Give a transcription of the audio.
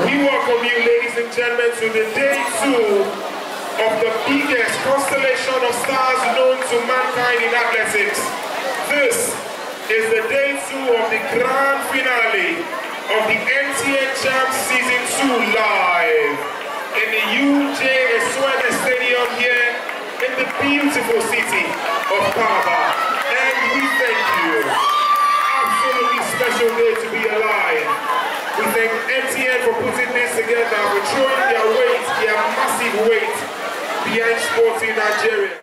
We welcome you, ladies and gentlemen, to the day 2 of the biggest constellation of stars known to mankind in athletics. This is the day 2 of the grand finale of the MTN Champs Season 2 live in the Esuene Stadium here in the beautiful city of Calabar. And we thank you. Absolutely special day to be alive. We thank MTN for putting this together, for throwing their weight, their massive weight behind sports in Nigeria.